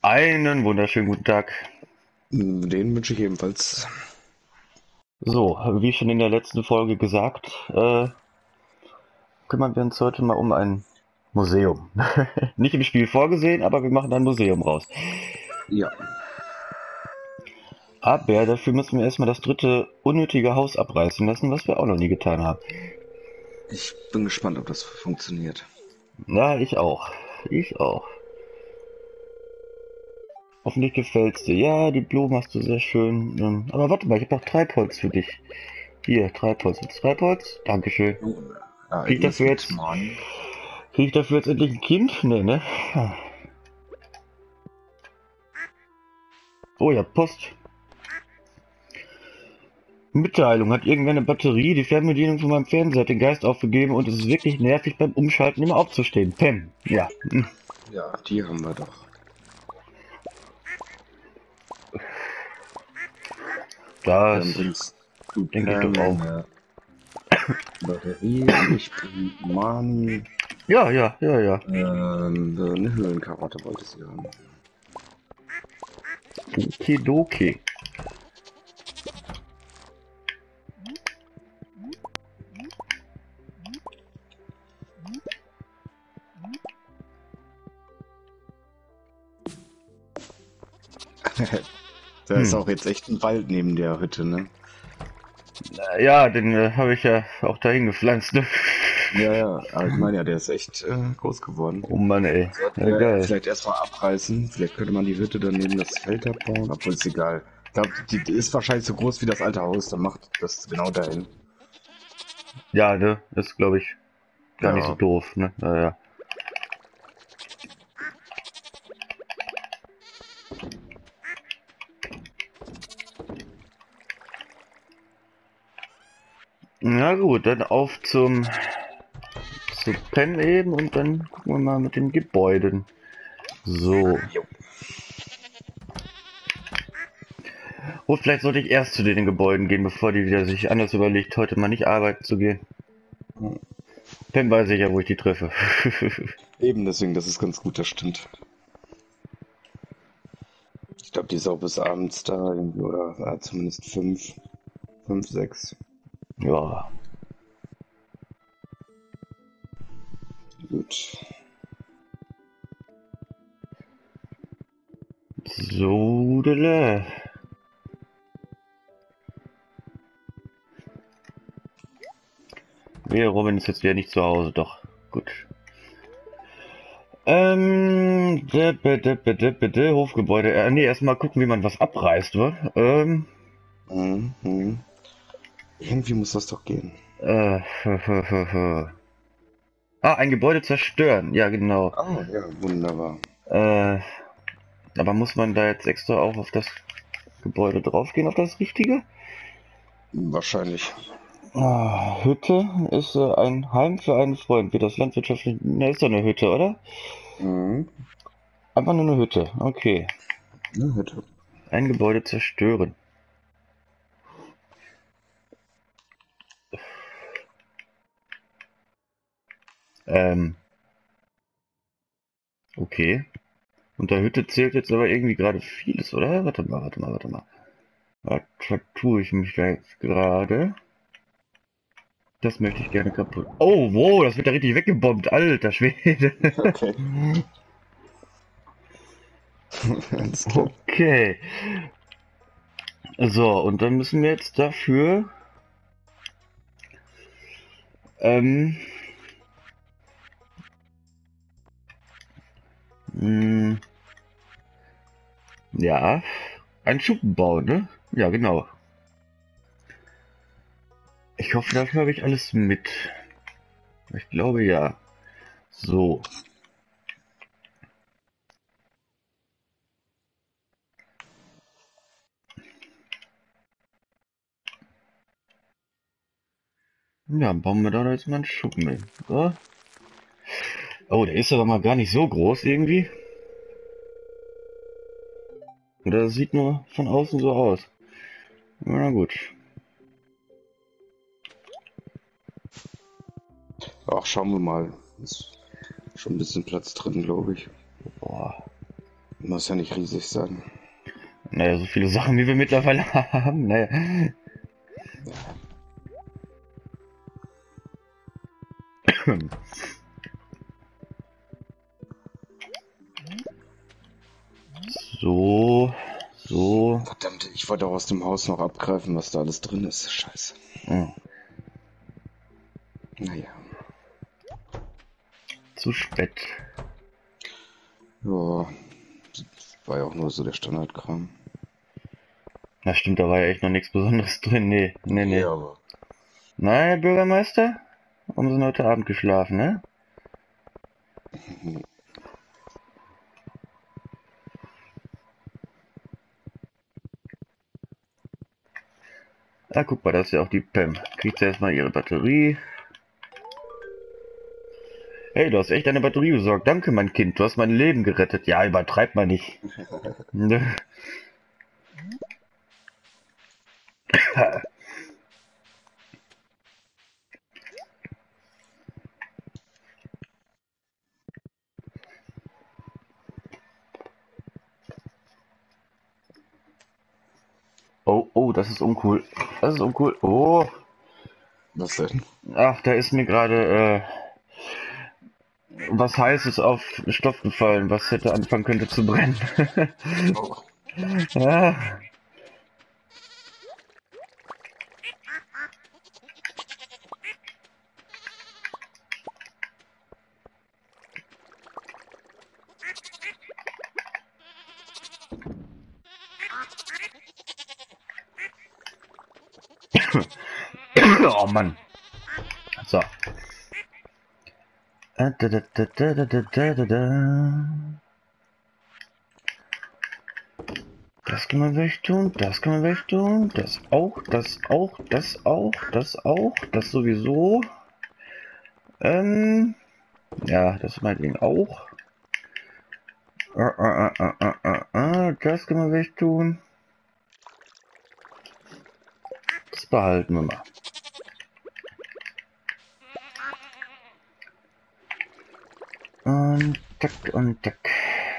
Einen wunderschönen guten Tag. Den wünsche ich ebenfalls. So, wie schon in der letzten Folge gesagt, kümmern wir uns heute mal um ein Museum. Nicht im Spiel vorgesehen, aber wir machen ein Museum raus. Ja, Aber dafür müssen wir erstmal das dritte unnötige Haus abreißen lassen, was wir auch noch nie getan haben. ich bin gespannt, ob das funktioniert. Ja, ich auch. Ich auch. Hoffentlich gefällt's dir. Ja, die Blumen hast du sehr schön. Aber warte mal, ich habe noch Treibholz für dich. Hier, Treibholz. Willst du Treibholz? Dankeschön. Krieg ich Ereignis dafür mit jetzt, Mann. krieg ich dafür jetzt endlich ein Kind? Nee, ne? Oh ja, Post. Mitteilung: Hat irgendwer eine Batterie? Die Fernbedienung von meinem Fernseher hat den Geist aufgegeben und es ist wirklich nervig beim Umschalten immer aufzustehen. Pam. Ja. Ja, die haben wir doch. Dann Das bringst du denke ich Pam doch auch. eine Batterie und ich bring Mani Ja, ja, ja, ja. eine Höhlenkarotte wollte sie haben. Okidoki. Da ist auch jetzt echt ein Wald neben der Hütte, ne? Ja, den habe ich ja auch dahin gepflanzt, ne? Ja, ja, aber ich meine ja, der ist echt groß geworden. Oh Mann, ey. Sollten Ja, wir geil. vielleicht erstmal abreißen. Vielleicht könnte man die Hütte dann neben das Feld abbauen, obwohl es egal. Ich glaube, die ist wahrscheinlich so groß wie das alte Haus, dann macht das genau dahin. Ja, ne? Ist, glaube ich, gar nicht so Ja. doof, ne? Naja. Na gut, dann auf zu Pen eben und dann gucken wir mal mit den Gebäuden. So. Jo. Und vielleicht sollte ich erst zu den Gebäuden gehen, bevor die wieder sich anders überlegt, heute mal nicht arbeiten zu gehen. Dann weiß ich ja, wo ich die treffe. Eben deswegen, das ist ganz gut, das stimmt. Ich glaube, die ist auch bis abends da irgendwie, oder zumindest 6. Ja. Gut. So, dele. Nee, Robin ist jetzt wieder nicht zu Hause, doch. Gut. Hofgebäude. Nee, erstmal gucken, wie man was abreißt, wa? Mhm. Irgendwie muss das doch gehen. Äh, ein Gebäude zerstören. Ja, genau. Ah, ja, wunderbar. Äh, aber muss man da jetzt extra auch auf das Gebäude draufgehen, auf das Richtige? Wahrscheinlich. Hütte ist ein Heim für einen Freund. Wird das landwirtschaftlich... Ne, ist doch eine Hütte, oder? Mhm. Einfach nur eine Hütte. Okay. Eine Hütte. Ein Gebäude zerstören. Ähm, okay. Unter Hütte zählt jetzt aber irgendwie gerade vieles, oder? Warte mal. Was vertue ich mich da jetzt gerade? Das möchte ich gerne kaputt. Oh, wow, das wird ja richtig weggebombt, alter Schwede. Okay. Alles klar. Okay. So, und dann müssen wir jetzt dafür ähm, mh, ja, einen Schuppen bauen, ne? Ja, genau. Ich hoffe, dafür habe ich alles mit. Ich glaube ja. So. Ja, bauen wir da jetzt mal einen Schuppen hin. So. Oh, der ist aber mal gar nicht so groß irgendwie. Oder das sieht nur von außen so aus. Na gut. Ach, schauen wir mal. Ist schon ein bisschen Platz drin, glaube ich. Boah. Muss ja nicht riesig sein. Naja, so viele Sachen, wie wir mittlerweile haben. Naja. So, so. Verdammt, ich wollte auch aus dem Haus noch abgreifen, was da alles drin ist. Scheiße. Hm, Naja. zu spät. Ja, war ja auch nur so der Standardkram. Na stimmt, da war ja echt noch nichts Besonderes drin. Nee, nee, Nee, nee. aber. Na, Herr Bürgermeister? Haben Sie heute Abend geschlafen, ne? Ah, guck mal, das ist ja auch die Pam. Kriegt sie erstmal ihre Batterie. Hey, du hast echt eine Batterie besorgt. Danke, mein Kind. Du hast mein Leben gerettet. Ja, übertreib mal nicht. Oh, oh, das ist uncool. Das ist uncool. Oh, Was denn? ach, da ist mir gerade was Heißes auf Stoff gefallen, was hätte anfangen könnte zu brennen. Oh. Ah. Oh Mann. So. Das kann man wegtun, das kann man wegtun, das auch, das auch, das auch, das auch, das sowieso. Ja, das meinetwegen auch. Das kann man wegtun. Das behalten wir mal. Und tack und tack.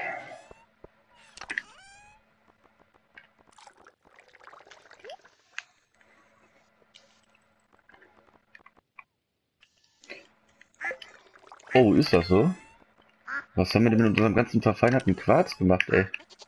Oh, ist das so? Was haben wir denn mit unserem ganzen verfeinerten Quarz gemacht, ey?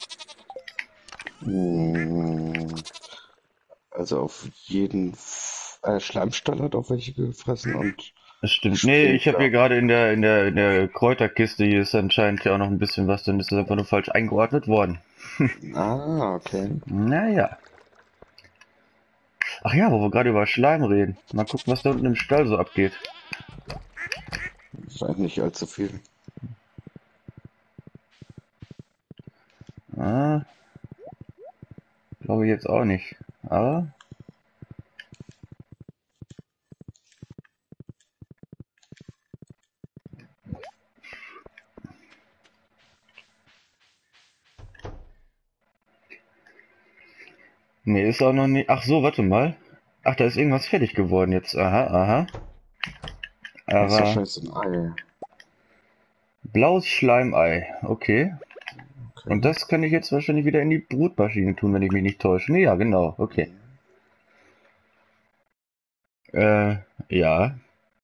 Also auf jeden Schleimstall hat auch welche gefressen und Das stimmt. Nee, ich habe Sprinkler. hier gerade in der Kräuterkiste, hier ist anscheinend ja auch noch ein bisschen was, dann ist das einfach nur falsch eingeordnet worden. Ah, okay. Naja. Ach ja, wo wir gerade über Schleim reden. Mal gucken, was da unten im Stall so abgeht. Scheint nicht allzu viel. Ah, glaube ich jetzt auch nicht. Aber nee, ist auch noch nicht. Ach so, warte mal. Ach, da ist irgendwas fertig geworden jetzt. Aha, aha. Das ist Aber wahrscheinlich so ein Ei. blaues Schleimei. Okay. Und Okay. das kann ich jetzt wahrscheinlich wieder in die Brutmaschine tun, wenn ich mich nicht täusche. Nee, ja, genau. Okay. Äh, ja.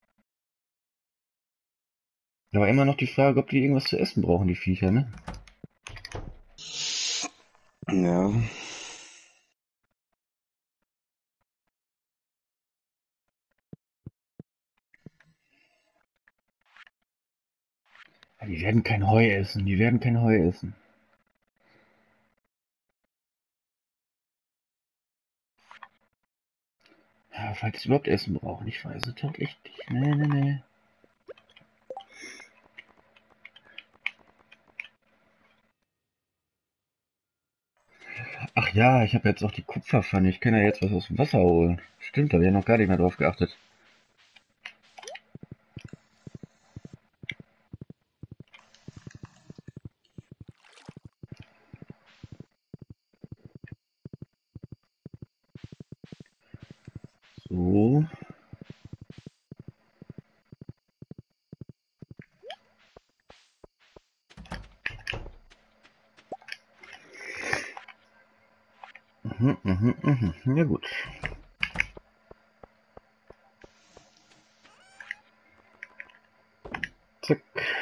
Aber immer noch die Frage, ob die irgendwas zu essen brauchen, die Viecher, ne? Ja. Die werden kein Heu essen, die werden kein Heu essen. Ja, falls sie überhaupt Essen brauchen, ich weiß es halt echt nicht. Nee, nee, nee. Ach ja, ich habe jetzt auch die Kupferpfanne. Ich kann ja jetzt was aus dem Wasser holen. Stimmt, da habe ich ja noch gar nicht mehr drauf geachtet. So. Ja gut. Zack.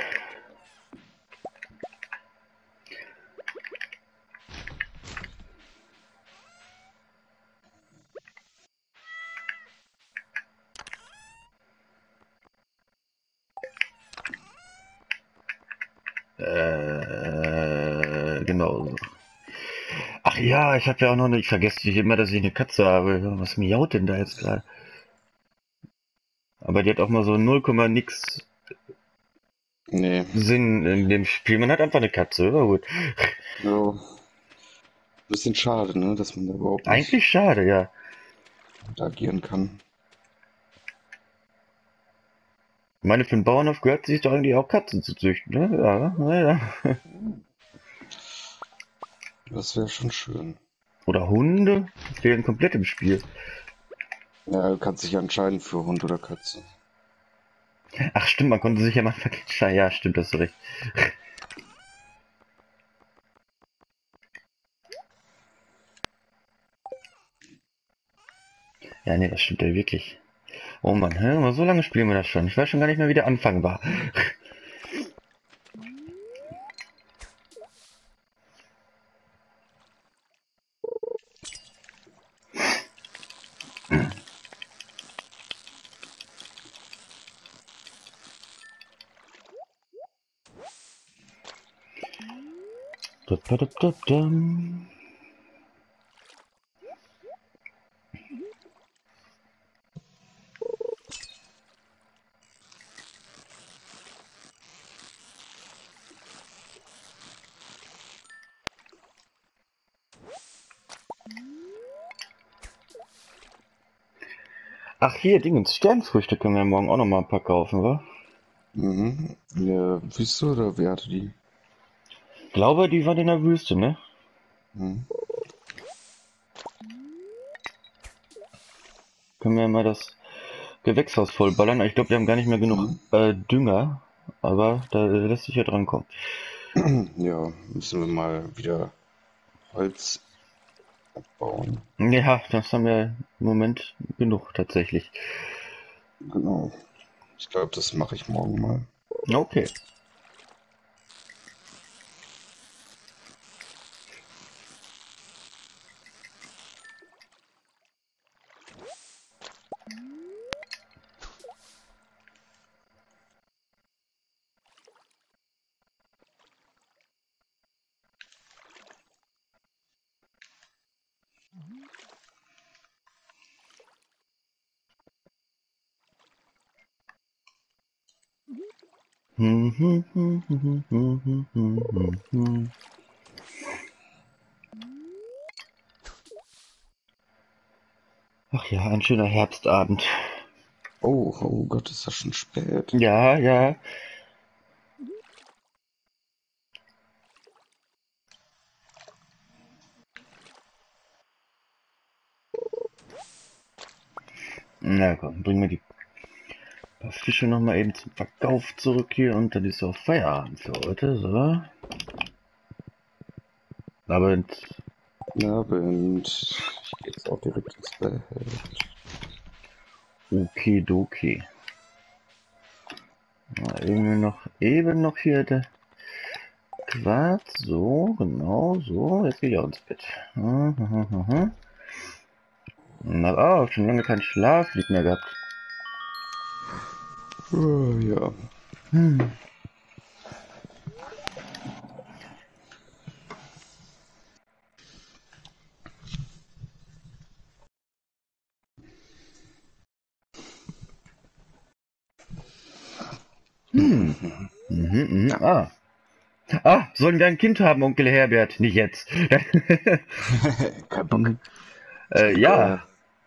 Genau. Ach ja, ich habe ja auch noch nicht vergessen, ich immer, dass ich eine Katze habe. Was miaut denn da jetzt gerade? Aber die hat auch mal so 0, nix Nee. Sinn in dem Spiel. Man hat einfach eine Katze, aber gut. Ja. Bisschen schade, ne, dass man da überhaupt nicht Eigentlich schade, ja. agieren kann. Ich meine, für einen Bauernhof gehört sich doch eigentlich auch Katzen zu züchten, ne? Ja, naja. Das wäre schon schön. Oder Hunde? Die fehlen komplett im Spiel. Ja, du kannst dich entscheiden für Hund oder Katze. Ach stimmt, man konnte sich ja mal entscheiden. Ja, stimmt, hast du recht. Ja, nee, das stimmt ja wirklich. Oh Mann, hä? Aber so lange spielen wir das schon. Ich weiß schon gar nicht mehr, wie der Anfang war. Ach hier, Dingens, Sternfrüchte können wir morgen auch noch mal ein paar kaufen, wa? Mhm. Ja, Wüste oder wer hatte die? Ich glaube, die waren in der Wüste, ne? Mhm. Können wir mal das Gewächshaus vollballern. Ich glaube, wir haben gar nicht mehr genug Mhm. Dünger, aber da lässt sich ja dran kommen. Ja, müssen wir mal wieder Holz abbauen. Ja, das haben wir im Moment genug tatsächlich. Genau. Ich glaube, das mache ich morgen mal. Okay. Ach ja, ein schöner Herbstabend. Oh, oh Gott, ist das schon spät. Ja, ja. Na komm, bringen wir die paar Fische noch mal eben zum Verkauf zurück hier und dann ist auch Feierabend für heute, so. Abend. Abend. Ich gehe jetzt auch direkt ins Bett. Okidoki. Eben noch hier der Quarz. So, genau, so. Jetzt gehe ich auch ins Bett. Na, schon lange kein Schlaflied mehr gehabt. Ja. Hm. Hm. Ah. Ah, sollen wir ein Kind haben, Onkel Herbert? Nicht jetzt. Kein Bock. Ja.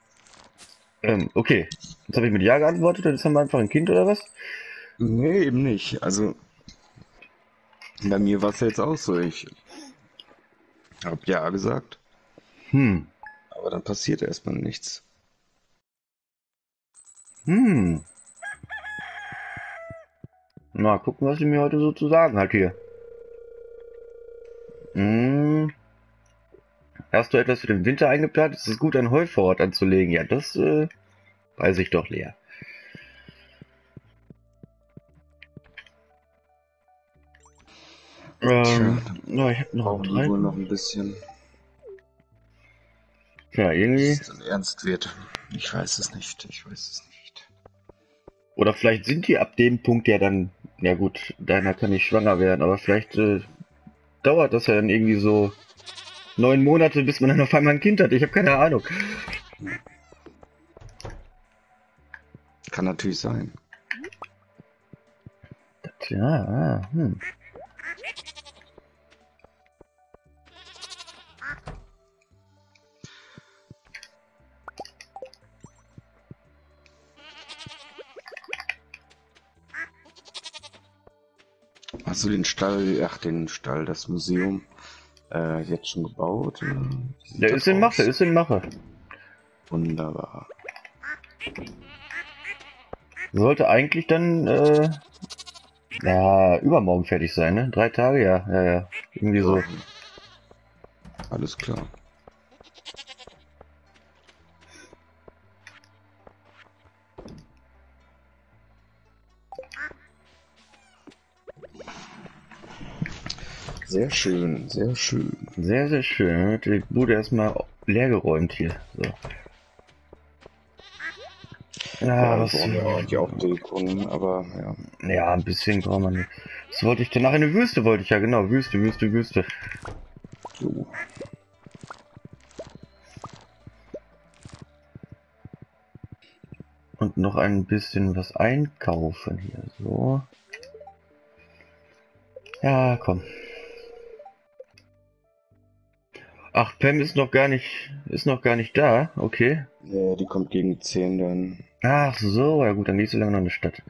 Okay. Jetzt habe ich mit Ja geantwortet und jetzt haben wir einfach ein Kind oder was? Nee, eben nicht. Also, bei mir war es ja jetzt auch so. Ich habe ja gesagt, Hm. aber dann passiert erstmal nichts. Hm. Na, gucken, was sie mir heute so zu sagen hat hier. Hm. Hast du etwas für den Winter eingeplant? Ist es gut, ein Heu vor Ort anzulegen? Ja, das weiß ich doch, Lea. Tja, Ja, ich habe noch brauchen die drei. wohl noch ein bisschen, Ja, bis irgendwie. es dann ernst wird. Ich weiß es nicht, ich weiß es nicht. Oder vielleicht sind die ab dem Punkt ja dann, ja gut, deiner kann nicht schwanger werden, aber vielleicht dauert das ja dann irgendwie so 9 Monate, bis man dann auf einmal ein Kind hat. Ich habe keine Ahnung. Kann natürlich sein. Tja, Hast du den Stall, das Museum jetzt schon gebaut? Oder wie sieht Der das ist in Mache, aus? ist in Mache. Wunderbar. Sollte eigentlich dann, ja, übermorgen fertig sein, ne? 3 Tage, ja, ja, ja. Irgendwie so. Ja, alles klar. Sehr schön, sehr schön. Sehr, sehr schön. Dann wird die Bude erstmal leergeräumt hier. So. Ja, Ja, wir was. brauchen ja eigentlich auch Deko, aber ja. Ja, ein bisschen braucht man nicht. Was wollte ich denn? Nach in eine Wüste wollte ich ja, genau. Wüste, Wüste, Wüste. So. Und noch ein bisschen was einkaufen hier. So. Ja, komm. Ach, Pam ist noch gar nicht da. Okay. Ja, die kommt gegen 10 dann. Ach so, ja gut, dann gehst du lange noch in die Stadt.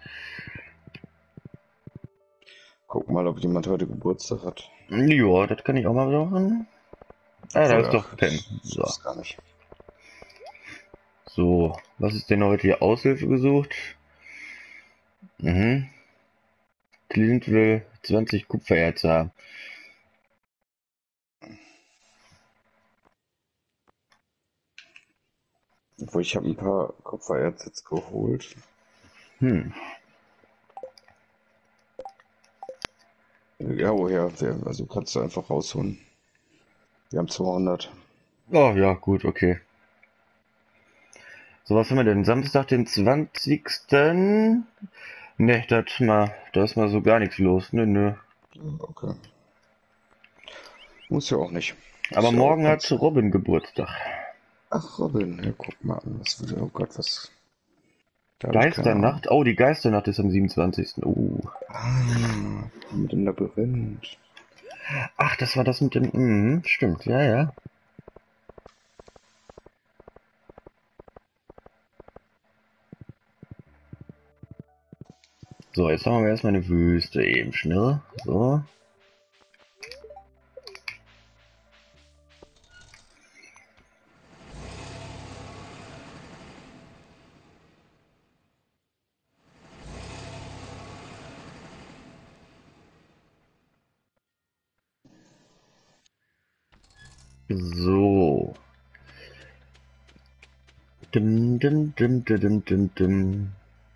Guck mal, ob jemand heute Geburtstag hat. Ja, das kann ich auch mal machen. Ah, da Obwohl, ist doch ach, Pam. das So. ist gar nicht. So, was ist denn heute hier? Aushilfe gesucht? Mhm. Clint will 20 Kupfererze haben. Obwohl, ich habe ein paar Kupfererz jetzt geholt. Hm. Ja, woher? Also kannst du einfach rausholen. Wir haben 200. Oh ja, gut, okay. So, was haben wir denn? Samstag, den 20. Ne, da ist mal so gar nichts los. Nö, nö. Okay. Muss ja auch nicht. Aber Ist ja auch morgen ganz hat schön. Robin Geburtstag. Ach, Robin, ja, guck mal an. Was würde. Oh Gott, was. Da habe ich keine Ahnung. Geisternacht? Oh, die Geisternacht ist am 27. Ah, mit dem Labyrinth. Ach, das war das mit dem. Stimmt, ja, ja. So, jetzt haben wir erstmal eine Wüste eben schnell. So. So. Dim, dim, dim, dim, dim, dim, dim.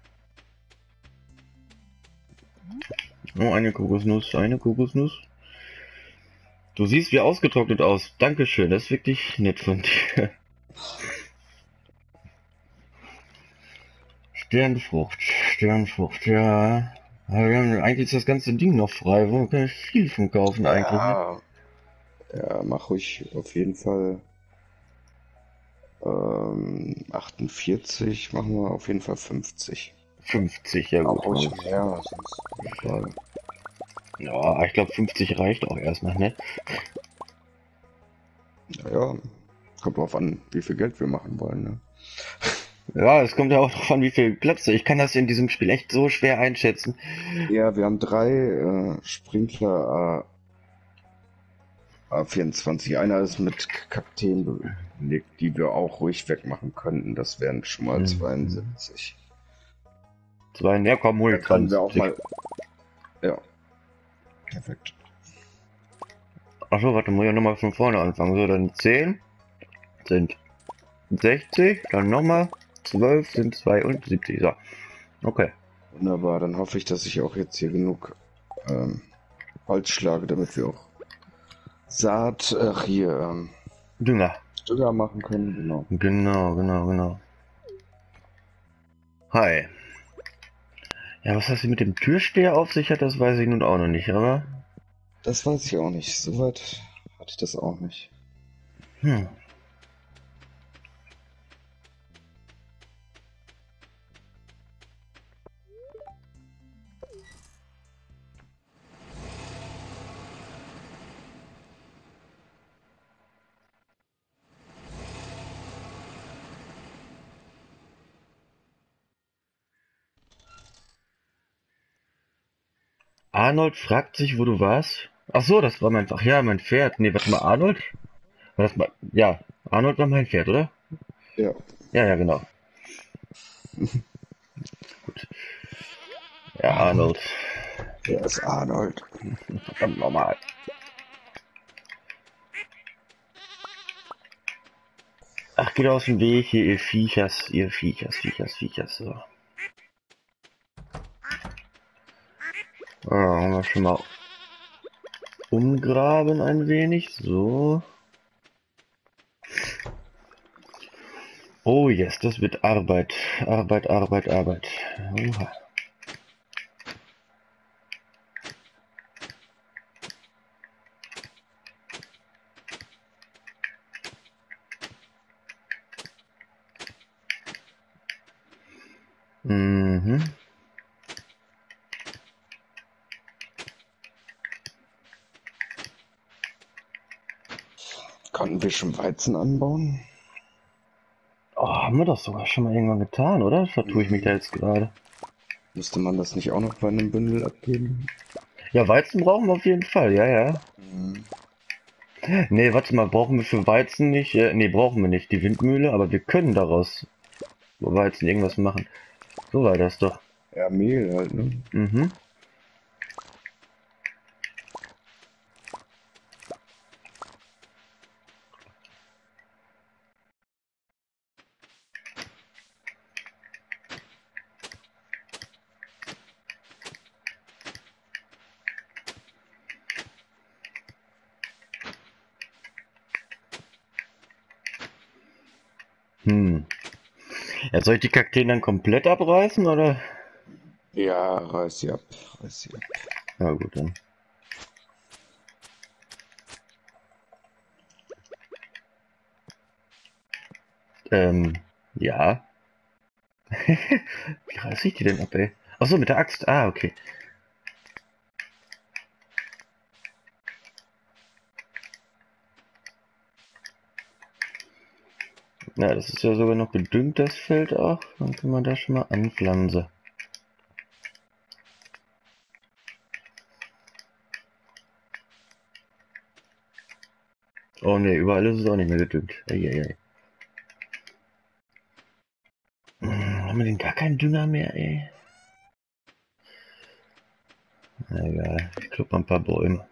Oh, eine Kokosnuss, eine Kokosnuss. Du siehst wie ausgetrocknet aus. Dankeschön, das ist wirklich nett von dir. Sternfrucht, ja. Aber wir haben, eigentlich ist das ganze Ding noch frei. Wo kann ich viel von kaufen eigentlich, ne? Ja, ja, mach ruhig auf jeden Fall 48, machen wir auf jeden Fall 50. 50, ja Auch gut. ruhig mehr, sonst egal. Ja, ich glaube 50 reicht auch erstmal, ne? Naja, kommt drauf an, wie viel Geld wir machen wollen, ne? Ja, es kommt ja auch drauf an, wie viel Platz. Ich kann das in diesem Spiel echt so schwer einschätzen. Ja, wir haben 3 Sprinkler A24. Einer ist mit Kakteen belegt, die wir auch ruhig wegmachen könnten. Das wären schon mal 72. Zwei, ja komm, hol Da ich können wir auch 20. mal. Ja. Perfekt. Achso, warte, muss ich nochmal von vorne anfangen. So, dann 10 sind 60, dann nochmal 12 sind 72. So, okay. Wunderbar, dann hoffe ich, dass ich auch jetzt hier genug Holz schlage, damit wir auch Dünger. Dünger machen können. Genau. Genau. Hi. Ja, was das mit dem Türsteher auf sich hat, das weiß ich nun auch noch nicht, aber... Das weiß ich auch nicht. Soweit hatte ich das auch nicht. Hm. Arnold fragt sich, wo du warst. Ach so, das war mein... Ach ja, mein Pferd. Nee, warte mal, Arnold? War das mal... Ja, Arnold war mein Pferd, oder? Ja. Ja, genau. Gut. Ja, Arnold. Wer ist Arnold? Verdammt normal. Ach, geht aus dem Weg hier, ihr Viechers. So. Haben wir schon mal umgraben ein wenig. So. Oh yes, das wird Arbeit. Arbeit. Oha. Mhm. Konnten wir schon Weizen anbauen? Oh, haben wir das sogar schon mal irgendwann getan, oder? Vertue ich mich da jetzt gerade? Müsste man das nicht auch noch bei einem Bündel abgeben? Ja, Weizen brauchen wir auf jeden Fall, ja. Mhm. Nee, warte mal, brauchen wir für Weizen nicht? Nee, brauchen wir nicht, die Windmühle, aber wir können daraus Weizen irgendwas machen. So war das doch. Ja, Mehl halt, ne? Mhm. Hm. Ja, soll ich die Kakteen dann komplett abreißen, oder? Ja, reiß sie ab. Reiß sie ab. Ja, gut, dann. Ja. Wie reiß ich die denn ab, ey? Ach so, mit der Axt. Ah, okay. Ja, das ist ja sogar noch bedüngt, das Feld auch. Dann kann man da schon mal anpflanzen. Oh ne, überall ist es auch nicht mehr gedüngt. Eieiei. Haben wir denn gar keinen Dünger mehr, ey? Na egal, ich klopp mal ein paar Bäume.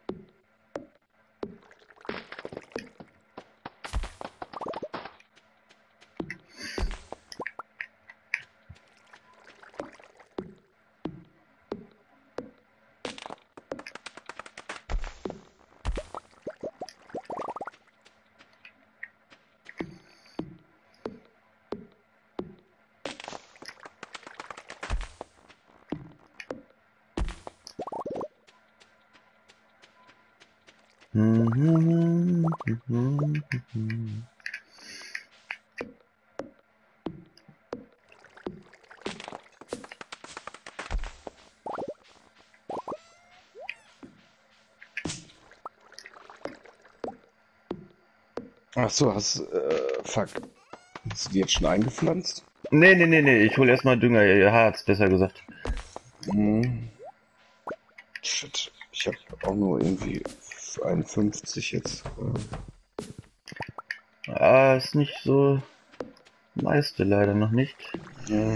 Ach so, fuck. Hast du die jetzt schon eingepflanzt? Nee, ich hol erstmal Dünger, Harz, besser gesagt. Mhm. Shit. Ich habe auch nur irgendwie 51 jetzt. Ah, ist nicht so meiste leider noch nicht. Ja.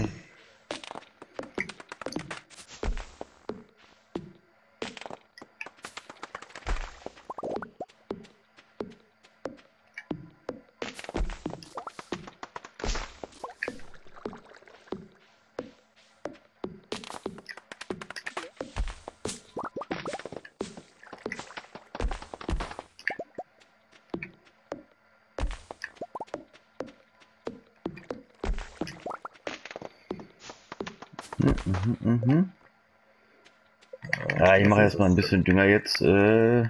Mhm. Ja, ich mache erstmal ein bisschen Dünger jetzt. Jo.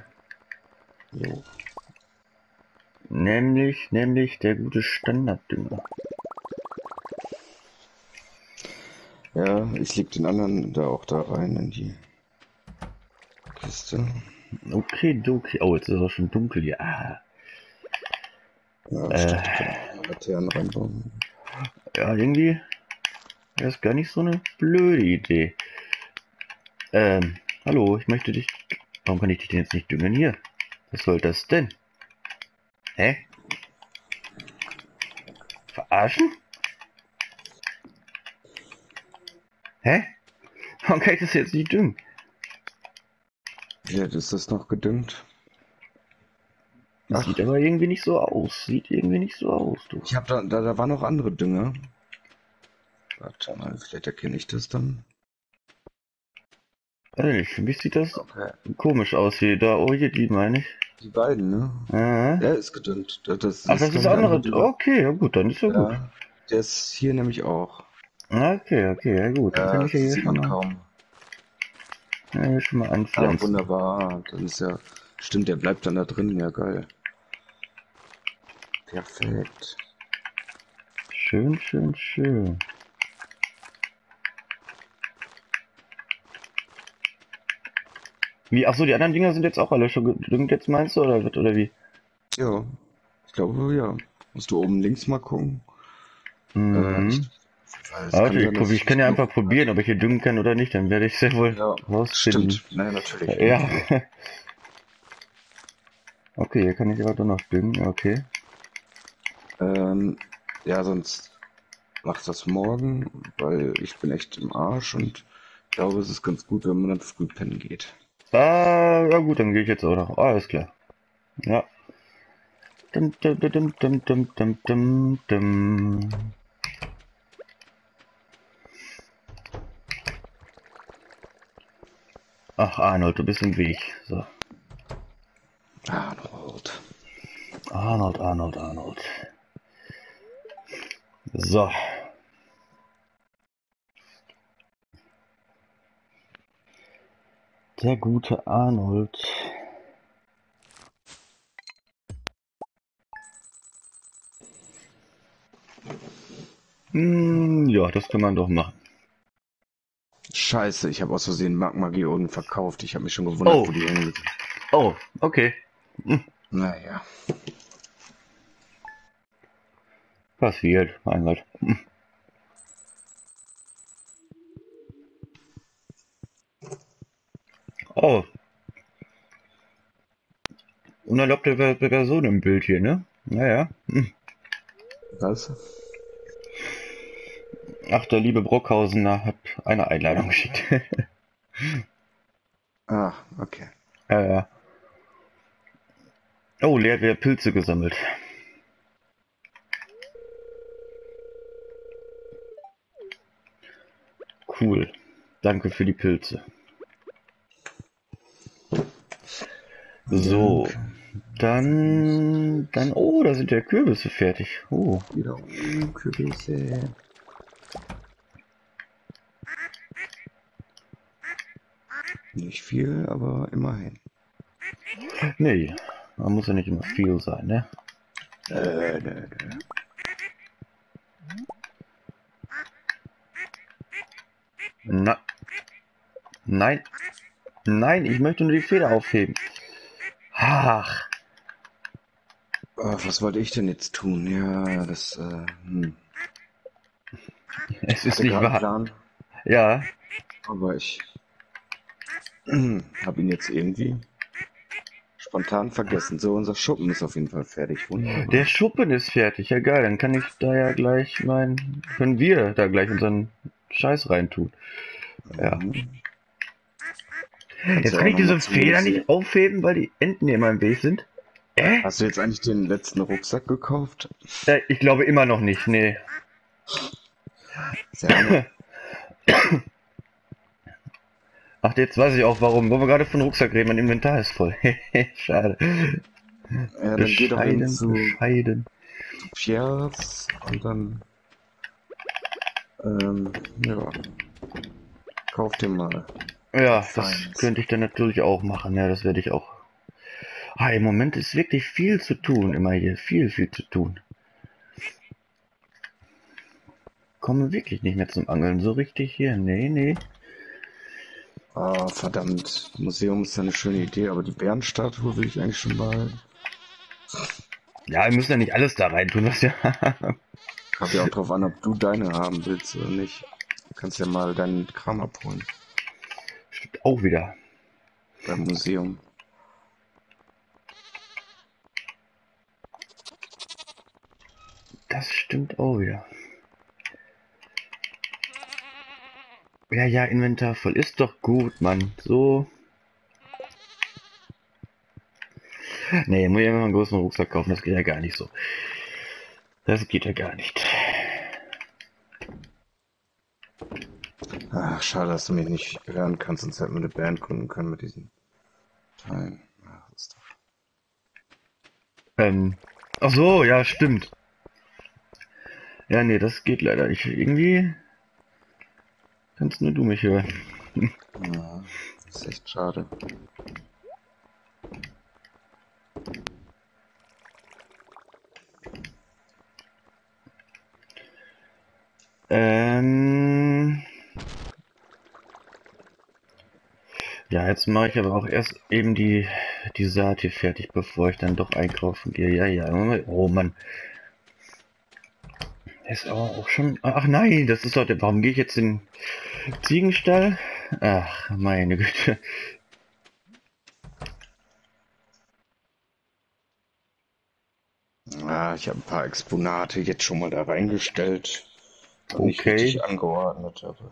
Nämlich der gute Standarddünger. Ja, ich leg den anderen da auch da rein in die Kiste. Okay, okay. Oh, jetzt ist es auch schon dunkel hier. Ah. Ja, stimmt, ich kann auch mal Laternen reinbauen. Ja, irgendwie wäre das gar nicht so eine blöde Idee. Hallo, ich möchte dich... Warum kann ich dich denn jetzt nicht düngen hier? Was soll das denn? Hä? Verarschen? Hä? Warum kann ich das jetzt nicht düngen? Wie ist das noch gedüngt? Das Ach. sieht aber irgendwie nicht so aus. Sieht irgendwie nicht so aus, du. Ich hab da waren noch andere Dünger. Warte mal, vielleicht erkenne ich das dann. Weiß nicht, für mich sieht das Okay. komisch aus hier. Da, oh, hier, die meine ich. Die beiden, ne? Ah. Der ist gedüngt. Das Ach, das ist der andere. Dünger. Okay, ja gut, dann ist ja gut. Ja, der ist hier nämlich auch. Okay, okay, ja gut. Dann Ja, kann ich ja das hier sieht schon man mal, kaum. hier schon mal Ah, anpflanzen. wunderbar. Dann ist ja. Stimmt, der bleibt dann da drin. Ja, geil. Perfekt. Schön, schön, schön. Wie, ach so, die anderen Dinger sind jetzt auch alle schon gedüngt jetzt, meinst du, oder wie? Ja, ich glaube, ja. Musst du oben links mal gucken. Mhm. Weil es Warte, sein, dass ich kann ja nicht einfach probieren, ob ich hier düngen kann oder nicht, dann werde ich sehr wohl Ja, rausfinden. stimmt. Naja, natürlich. Ja. Okay, hier kann ich aber doch noch düngen, okay. Ja, sonst mach das morgen, weil ich bin echt im Arsch und ich glaube, es ist ganz gut, wenn man dann früh pennen geht. Ah, ja gut, dann gehe ich jetzt auch noch. Alles klar. Ja. Dum, dum, dum, dum, dum, dum, dum, dum. Ach, Arnold, du bist im Weg. So. Arnold. Arnold. So. Der gute Arnold. Ja, das kann man doch machen. Scheiße, ich habe aus Versehen Magma-Geoden verkauft. Ich habe mich schon gewundert, Oh. wo die hängen. Oh, okay. Naja. Passiert, mein Gott. Oh. Unerlaubte Person im Bild hier, ne? Naja. Was? Ach, der liebe Brockhausener hat eine Einladung geschickt. Ah, okay. Oh, Lea hat wieder Pilze gesammelt. Cool. Danke für die Pilze. So. Dann, oh, da sind ja Kürbisse fertig. Oh. Wieder Kürbisse. Nicht viel, aber immerhin. Nee, man muss ja nicht immer viel sein, ne? Nö. Na. Nein. Nein, ich möchte nur die Feder aufheben. Ach. Was wollte ich denn jetzt tun? Ja, das, Es Ich ist hatte nicht gerade einen wahr. Plan, Ja. aber ich habe ihn jetzt irgendwie spontan vergessen. So, unser Schuppen ist auf jeden Fall fertig. Wunderbar. Der Schuppen ist fertig. Ja geil, dann kann ich da ja gleich können wir da gleich unseren Scheiß reintun. Ja. Kannst Jetzt ja kann auch ich noch diese mal zu Feder sehen. nicht aufheben, weil die Enten immer im Weg sind. Hast du jetzt eigentlich den letzten Rucksack gekauft? Ich glaube immer noch nicht, nee. Sehr nett. Ach, jetzt weiß ich auch warum. Wo wir gerade von Rucksack reden, mein Inventar ist voll. Schade. Ja, dann geh doch eben zu Bescheiden. Pierres und dann, ja. Kauf dir mal. Ja, das Feins. könnte ich dann natürlich auch machen. Ja, das werde ich auch. Ah, im Moment ist wirklich viel zu tun. Immer hier. Viel, viel zu tun. Komme wirklich nicht mehr zum Angeln. So richtig hier. Nee, nee. Ah, verdammt. Museum ist ja eine schöne Idee, aber die Bärenstatue will ich eigentlich schon behalten. Ja, wir müssen ja nicht alles da rein tun, was ja. Kommt ja auch drauf an, ob du deine haben willst oder nicht. Du kannst ja mal deinen Kram abholen. Stimmt auch wieder. Beim Museum. Das stimmt auch wieder. Ja, ja, Inventar voll. Ist doch gut, Mann. So. Nee, muss ich einfach einen großen Rucksack kaufen. Das geht ja gar nicht so. Das geht ja gar nicht. Ach, schade, dass du mich nicht hören kannst, sonst hätten wir eine Band gründen können mit diesen Teilen. Ach, ist doch... Ach so, ja, stimmt. Ja, nee, das geht leider nicht. Irgendwie kannst nur du mich hören. Ja, ist echt schade. Ähm, ja, jetzt mache ich aber auch erst eben die Saat hier fertig, bevor ich dann doch einkaufen gehe. Ja, ja. Oh Mann. Ist aber auch schon. Ach nein, das ist heute. Warum gehe ich jetzt in den Ziegenstall? Ach, meine Güte. Ja, ich habe ein paar Exponate jetzt schon mal da reingestellt. Noch nicht Okay. richtig angeordnet, aber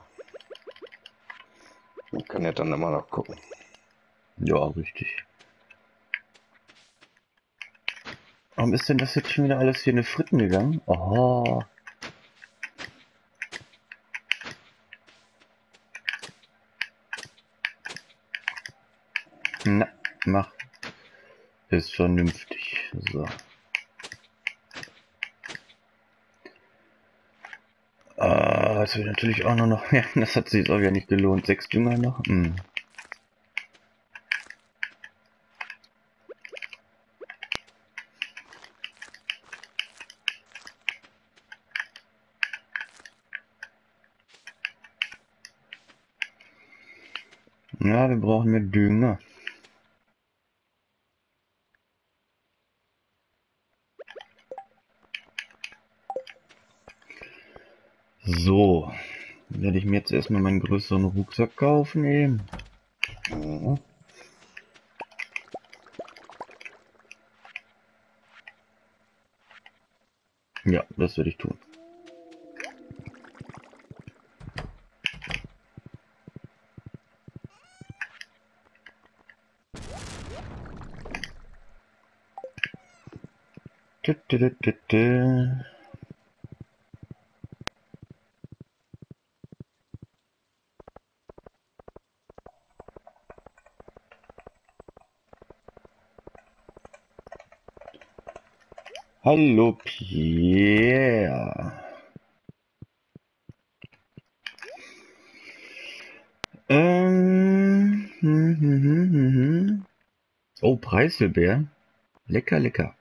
man kann ja dann immer noch gucken. Ja, richtig. Warum ist denn das jetzt schon wieder alles hier in die Fritten gegangen? Oh. Na, mach. Ist vernünftig. So. Das wird natürlich auch nur noch. Ja, das hat sich jetzt auch ja nicht gelohnt. 6 Dünger noch. Hm. Ja, wir brauchen mehr Dünger. So. Dann werde ich mir jetzt erstmal meinen größeren Rucksack kaufen eben. Mhm. Ja, das werde ich tun. Tü, tü, tü, tü, tü. Hallo Pierre. Hm. Oh, Preiselbeer. Lecker, lecker.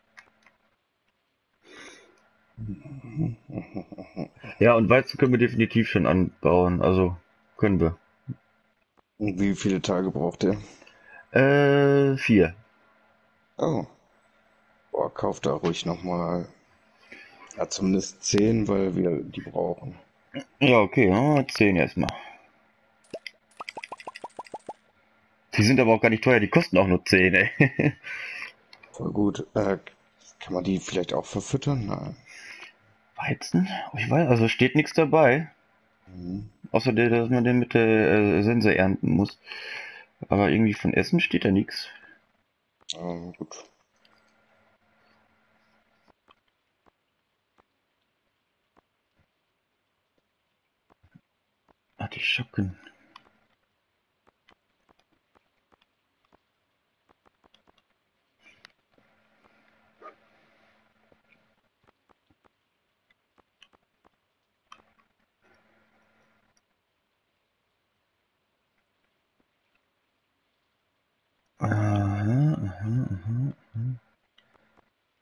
Ja, und Weizen können wir definitiv schon anbauen. Also können wir. Und wie viele Tage braucht ihr? 4. Oh, boah, kauft da ruhig nochmal. Ja, zumindest 10, weil wir die brauchen. Ja, okay, 10 erstmal. Die sind aber auch gar nicht teuer, die kosten auch nur 10, ey. Voll gut. Kann man die vielleicht auch verfüttern? Nein. Weizen? Oh, ich weiß, also steht nichts dabei. Mhm. Außer dass man den mit der Sense ernten muss. Aber irgendwie von Essen steht da nichts. Gut. Artischocken.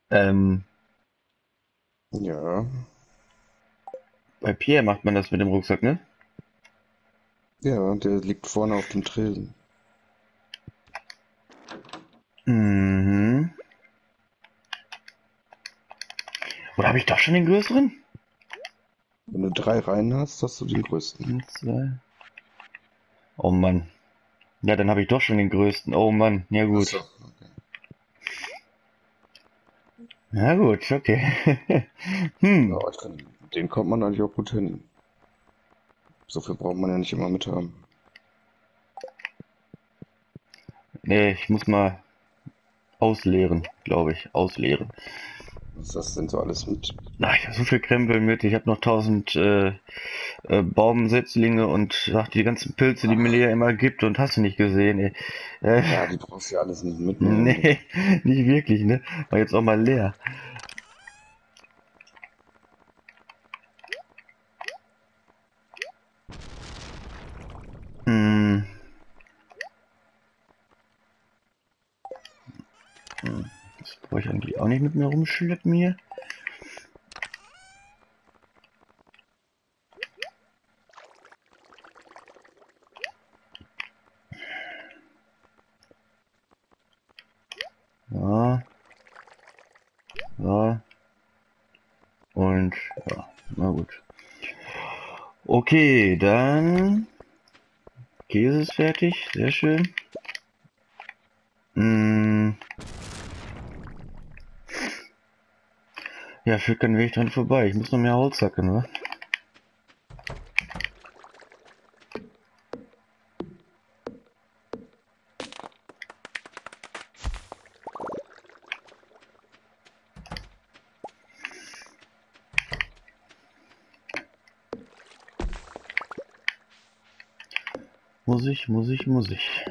Ähm, Ja. bei Pierre macht man das mit dem Rucksack, ne? Ja, der liegt vorne auf dem Tresen. Mhm. Oder habe ich doch schon den größeren? Wenn du 3 Reihen hast, hast du den größten. 1, 2. Oh Mann. Ja, dann habe ich doch schon den größten. Oh Mann. Ja Achso, gut. okay. Ja gut, okay. Ja, Hm. den kommt man eigentlich auch gut hin. So viel braucht man ja nicht immer mit haben. Nee, ich muss mal ausleeren, glaube ich. Ausleeren. Was ist das denn so alles mit? Ach, ich habe so viel Krempel mit. Ich habe noch 1000 Baumsetzlinge und ach, die ganzen Pilze, die mir Ach, Lea immer gibt und hast du nicht gesehen, ey. ja, die brauchst du ja alles nicht mitnehmen. Nee, nicht wirklich, ne? War jetzt auch mal leer. Hm. Das brauche ich eigentlich auch nicht mit mir rumschleppen hier. Ja, ja. Und ja, na gut. Okay, dann Käse ist fertig, sehr schön. Hm, ja, führt kein Weg dran vorbei. Ich muss noch mehr Holz hacken, wa? Muss ich.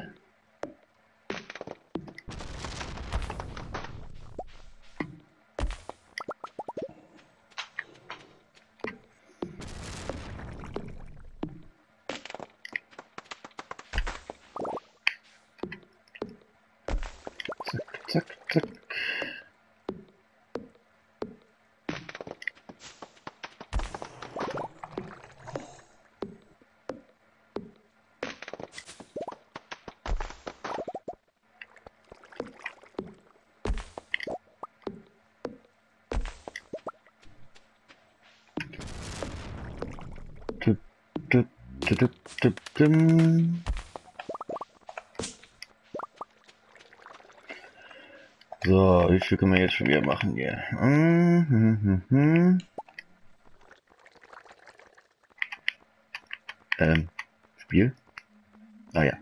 Zack, zack, zack. Tüp, tüp, tüp, tüp, dim. So, wie viel können wir jetzt schon wieder machen hier? Spiel? Ah ja.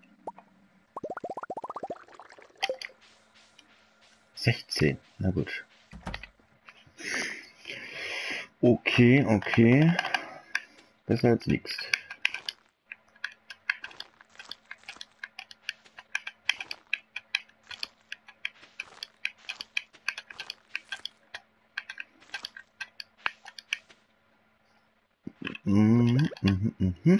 16. Na gut. Okay, okay. Besser als nichts. Mhm, mhm, mhm.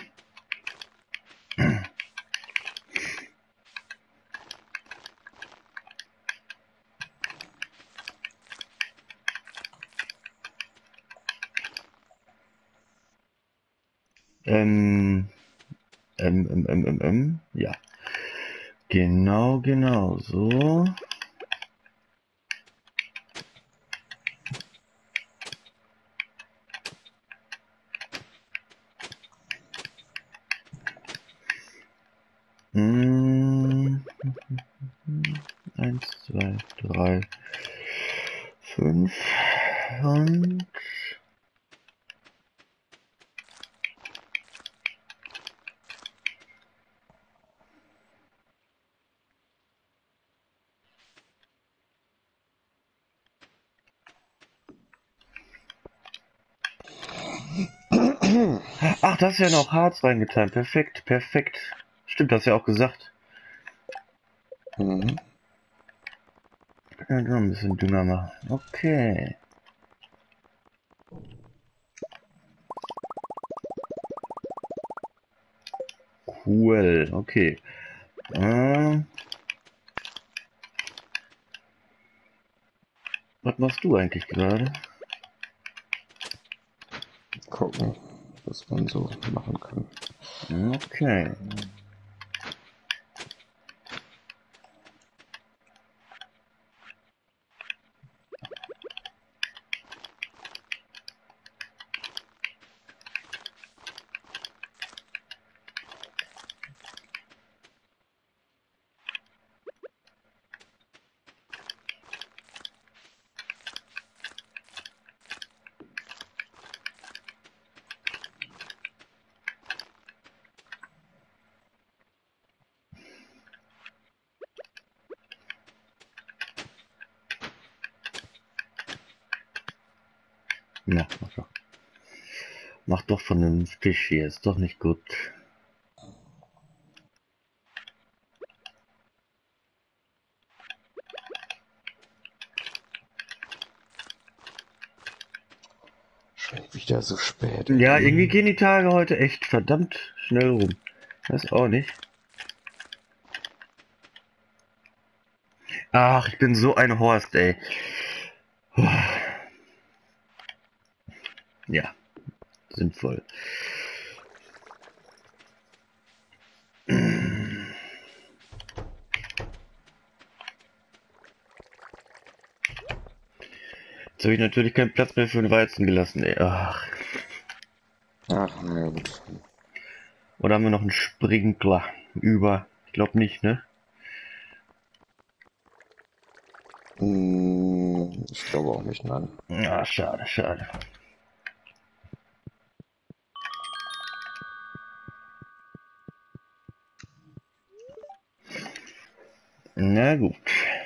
Ähm, ja. Genau, genau, so. Mm, 1, 2, 3, 5 und ach, das ist ja noch Harz reingetan. Perfekt, perfekt. Stimmt, das ja auch gesagt. Mhm. Ja, nur ein bisschen dünner machen. Okay. Cool. Okay. Ähm, Was machst du eigentlich gerade? Gucken, was man so machen kann. Okay. Ja, mach doch vernünftig hier, ist doch nicht gut. Schon wieder so spät. Ja, irgendwie gehen die Tage heute echt verdammt schnell rum. Weiß auch nicht. Ach, ich bin so ein Horst, ey. Ja, sinnvoll. Jetzt habe ich natürlich keinen Platz mehr für den Weizen gelassen, ey. Ach. Ach, na gut. Oder haben wir noch einen Sprinkler über? Ich glaube nicht, ne? Ich glaube auch nicht, nein. Ah, schade, schade. Na gut.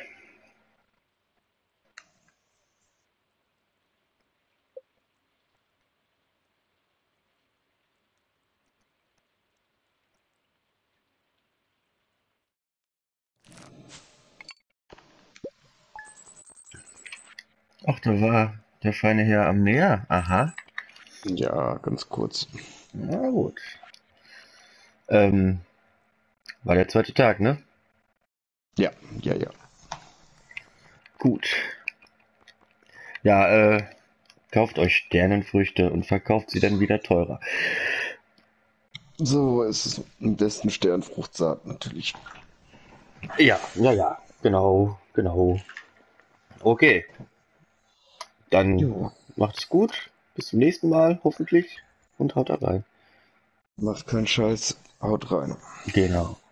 Ach, da war der feine Herr am Meer. Aha. Ja, ganz kurz. Na gut. War der zweite Tag, ne? Ja, ja, ja. Gut. Ja, kauft euch Sternenfrüchte und verkauft sie dann wieder teurer. So ist es am besten Sternfruchtsaat natürlich. Ja, ja, ja. Genau, genau. Okay. Dann Jo, macht's gut. Bis zum nächsten Mal, hoffentlich. Und haut rein. macht keinen Scheiß, haut rein. Genau.